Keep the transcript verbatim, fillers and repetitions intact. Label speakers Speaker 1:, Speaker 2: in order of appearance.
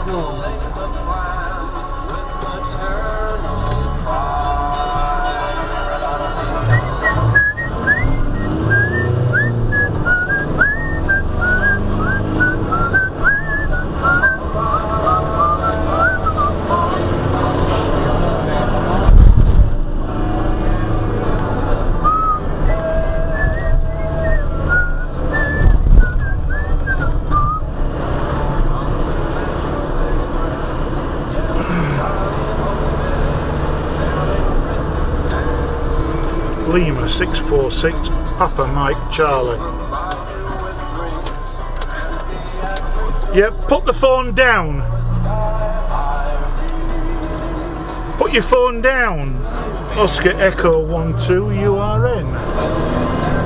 Speaker 1: Lima six four six Papa Mike Charlie. Yep, put the phone down. Put your phone down. Oscar Echo one two U R N.